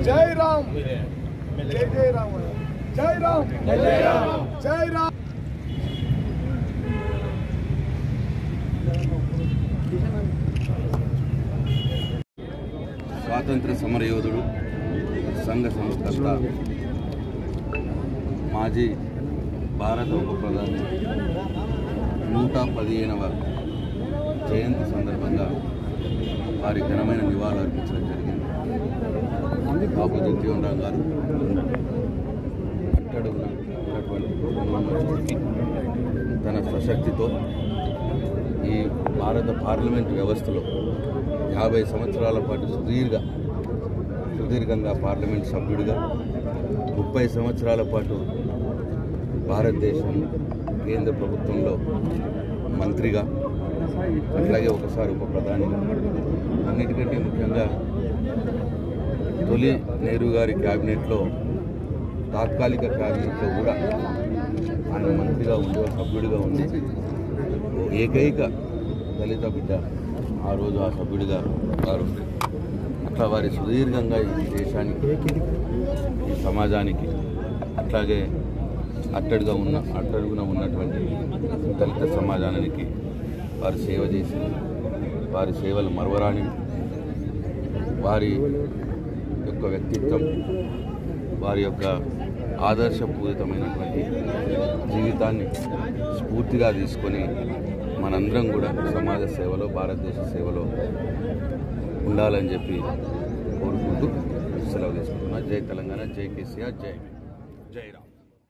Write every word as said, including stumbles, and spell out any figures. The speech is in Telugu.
జై రామ్ జై జై రామ్ జై రామ్ జై రామ్ జై రామ్ స్వాతంత్ర సమరయోధుడు సంఘ సంస్కర్త మాజీ భారత ఉప ప్రధాని నూట పదిహేనవ జయంతి సందర్భంగా వారి ఘనమైన నివాళులు అర్పించడం జరిగింది. బాబు జగజీవన్ రామ్ గారు అట్టడుగున ఉన్నటువంటి తన స్వశక్తితో ఈ భారత పార్లమెంట్ వ్యవస్థలో యాభై సంవత్సరాల పాటు సుదీర్ఘ సుదీర్ఘంగా పార్లమెంట్ సభ్యుడిగా ముప్పై సంవత్సరాల పాటు భారతదేశం కేంద్ర ప్రభుత్వంలో మంత్రిగా అట్లాగే ఒకసారి ఉప ప్రధానిగా అన్నిటికంటే ముఖ్యంగా తొలి నెహ్రూ గారి క్యాబినెట్లో తాత్కాలిక క్యాబినెట్లో కూడా ఆయన మంత్రిగా ఉండి సభ్యుడిగా ఉంది. ఏకైక దళిత బిడ్డ ఆ రోజు ఆ సభ్యుడిగా వారు అట్లా వారి సుదీర్ఘంగా ఈ దేశానికి ఈ సమాజానికి అట్లాగే అట్టడుగా ఉన్న అట్టడుగున ఉన్నటువంటి దళిత సమాజానికి వారు సేవ చేసి వారి సేవలు మరవరాని వారి యొక్క వ్యక్తిత్వం వారి యొక్క ఆదర్శపూరితమైనటువంటి జీవితాన్ని స్ఫూర్తిగా తీసుకొని మనందరం కూడా సమాజ సేవలో భారతదేశ సేవలో ఉండాలని చెప్పి కోరుకుంటూ సెలవు తీసుకుంటున్నా. జై తెలంగాణ, జై కేసీఆర్, జై జై రామ్.